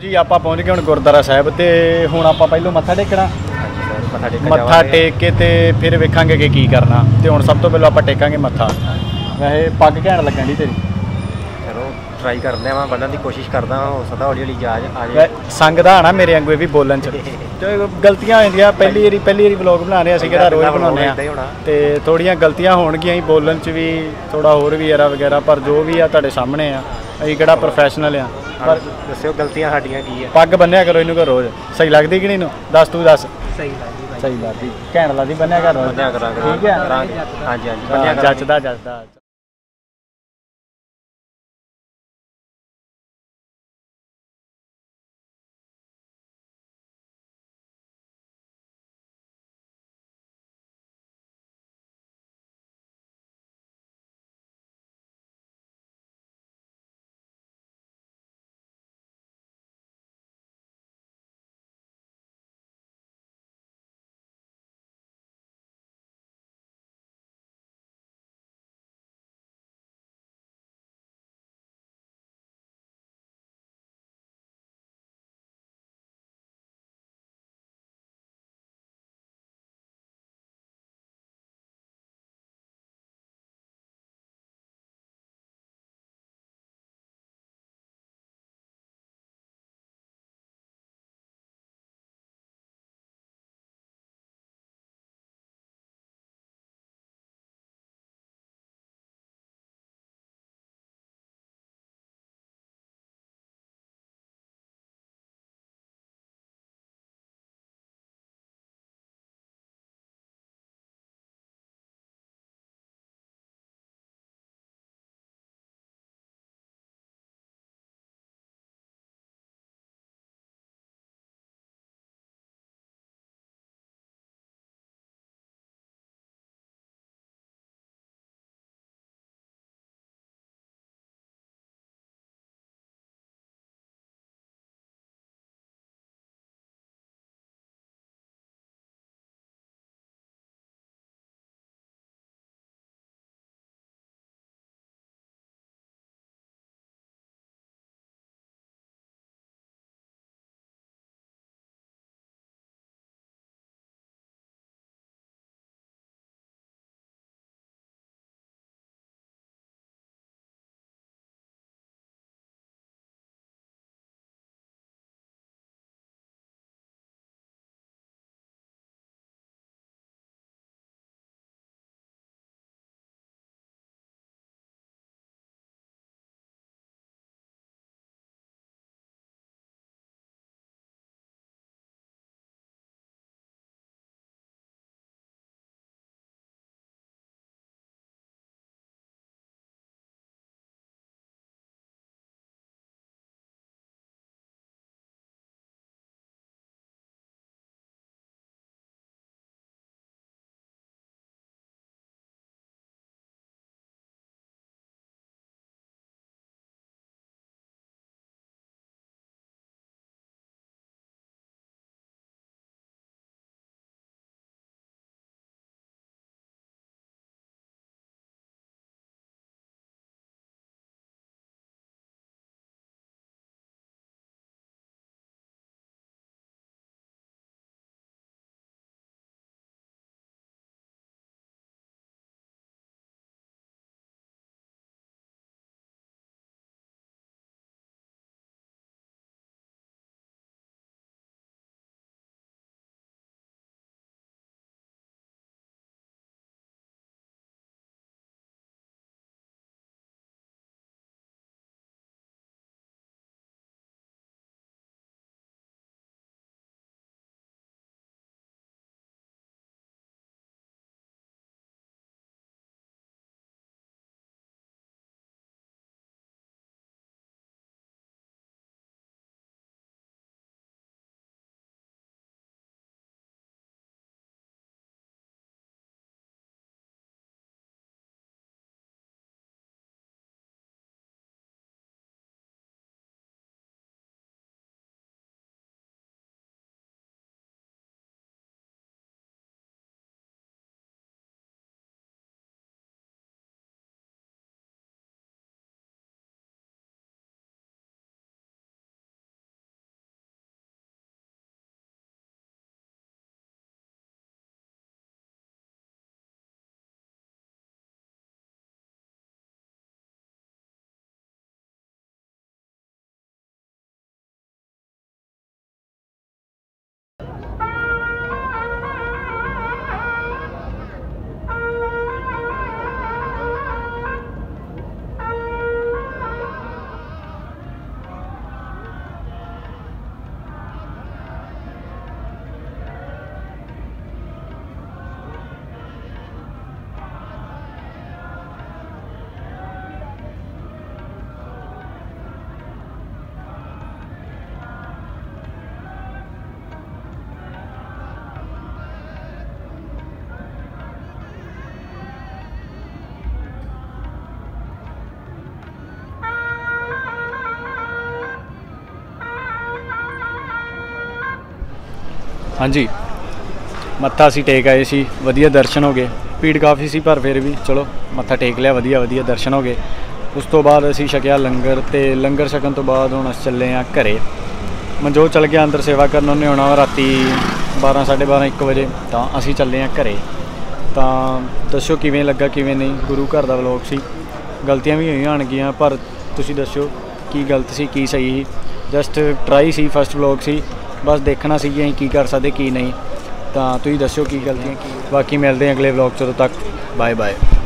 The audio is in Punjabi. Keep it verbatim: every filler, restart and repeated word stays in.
ਜੀ ਆਪਾਂ ਪਹੁੰਚ ਗਏ ਹੁਣ ਗੁਰਦੁਆਰਾ ਸਾਹਿਬ ਤੇ ਹੁਣ ਆਪਾਂ ਪਹਿਲੋਂ ਮੱਥਾ ਟੇਕਣਾ। ਹਾਂਜੀ ਸਰ ਮੱਥਾ ਟੇਕਣ ਮੱਥਾ ਟੇਕ ਕੇ ਤੇ ਫਿਰ ਵੇਖਾਂਗੇ ਕਿ ਕੀ ਕਰਨਾ। ਤੇ ਹੁਣ ਸਭ ਤੋਂ ਪਹਿਲਾਂ ਆਪਾਂ ਟੇਕਾਂਗੇ ਮੱਥਾ। ਵੈਸੇ ਪੱਗ ਘੈਂਟ ਲੱਗਣ ਦੀ ਤੇਰੀ। ਚਲੋ ਟਰਾਈ ਕਰਦੇ ਆ ਬੰਨਣ ਦੀ ਕੋਸ਼ਿਸ਼ ਕਰਦਾ ਹੋ ਸਕਦਾ ਹੌਲੀ ਹੌਲੀ ਜਾ ਆ ਜਾਏ। ਸੰਗਦਾ ਆਣਾ ਮੇਰੇ ਵਾਂਗੂ ਇਹ ਵੀ ਬੋਲਣ ਚ ਗਲਤੀਆਂ ਹੋ ਜਾਂਦੀਆਂ। ਪਹਿਲੀ ਵਾਰੀ ਪਹਿਲੀ ਵਾਰੀ ਵਲੋਗ ਬਣਾ ਰਹੇ ਅਸੀਂ ਕਿਹੜਾ ਰੋਜ਼ ਬਣਾਉਂਦੇ ਆ ਤੇ ਥੋੜੀਆਂ ਗਲਤੀਆਂ ਹੋਣਗੀਆਂ ਹੀ ਬੋਲਣ ਚ ਵੀ ਥੋੜਾ ਹੋਰ ਵੀ ਐਰਾ ਵਗੈਰਾ ਪਰ ਜੋ ਵੀ ਆ ਤੁਹਾਡੇ ਸਾਹਮਣੇ ਆ। ਅਸੀਂ ਕਿਹੜਾ ਪ੍ਰੋਫੈਸ਼ਨਲ ਆ ਪਰ ਦੱਸਿਓ ਗਲਤੀਆਂ ਸਾਡੀਆਂ ਕੀ ਆ। ਪੱਗ ਬੰਨਿਆ ਕਰੋ ਇਹਨੂੰ ਘਰ ਰੋਜ਼। ਸਹੀ ਲੱਗਦੀ ਕਿ ਨਹੀਂ ਨੂੰ ਦੱਸ ਤੂੰ ਦੱਸ। ਸਹੀ ਲੱਗਦੀ ਸਹੀ ਲੱਗਦੀ ਘੈਂਟ ਲੱਗਦੀ ਬੰਨਿਆ ਘਰ ਰੋਜ਼। ਬੰਨਿਆ ਕਰਾਂਗੇ ਠੀਕ ਹੈ ਹਾਂਜੀ ਹਾਂਜੀ ਬੰਨਿਆ ਜੱਚਦਾ ਜੱਚਦਾ। ਹਾਂਜੀ ਮੱਥਾ ਅਸੀਂ ਟੇਕ ਆਏ ਸੀ, ਵਧੀਆ ਦਰਸ਼ਨ ਹੋ ਗਏ। ਭੀੜ ਕਾਫੀ ਸੀ ਪਰ ਫਿਰ ਵੀ ਚਲੋ ਮੱਥਾ ਟੇਕ ਲਿਆ, ਵਧੀਆ ਵਧੀਆ ਦਰਸ਼ਨ ਹੋ ਗਏ। ਉਸ ਤੋਂ ਬਾਅਦ ਅਸੀਂ ਛਕਿਆ ਲੰਗਰ, ਅਤੇ ਲੰਗਰ ਛਕਣ ਤੋਂ ਬਾਅਦ ਹੁਣ ਅਸੀਂ ਚੱਲੇ ਹਾਂ ਘਰੇ। ਮਨਜੋਤ ਚੱਲ ਗਿਆ ਅੰਦਰ ਸੇਵਾ ਕਰਨ, ਉਹਨੇ ਆਉਣਾ ਰਾਤੀ ਬਾਰਾਂ ਸਾਢੇ ਬਾਰਾਂ ਇੱਕ ਵਜੇ, ਤਾਂ ਅਸੀਂ ਚੱਲੇ ਹਾਂ ਘਰੇ। ਤਾਂ ਦੱਸੋ ਕਿਵੇਂ ਲੱਗਾ ਕਿਵੇਂ ਨਹੀਂ। ਗੁਰੂ ਘਰ ਦਾ ਵਲੋਗ ਸੀ, ਗਲਤੀਆਂ ਵੀ ਹੋਈਆਂ ਹੋਣਗੀਆਂ, ਪਰ ਤੁਸੀਂ ਦੱਸੋ ਕੀ ਗਲਤ ਸੀ ਕੀ ਸਹੀ ਸੀ। ਜਸਟ ਟਰਾਈ ਸੀ, ਫਸਟ ਵਲੋਗ ਸੀ, ਬਸ ਦੇਖਣਾ ਸੀ ਕਿ ਅਸੀਂ ਕੀ ਕਰ ਸਕਦੇ ਕੀ ਨਹੀਂ। ਤਾਂ ਤੁਸੀਂ ਦੱਸੋ ਕੀ ਗਲਤੀਆਂ ਕੀ। ਬਾਕੀ ਮਿਲਦੇ ਹਾਂ ਅਗਲੇ ਵਲੋਗ 'ਚ, ਉਦੋਂ ਤੱਕ ਬਾਏ ਬਾਏ।